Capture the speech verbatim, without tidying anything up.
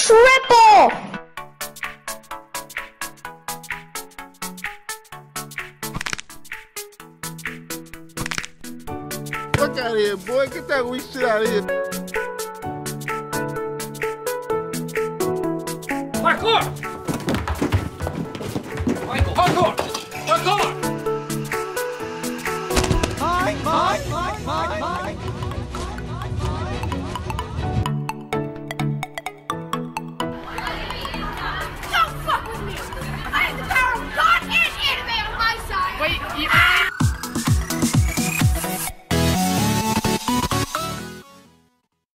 Triple! Fuck out of here, boy. Get that weak shit out of here.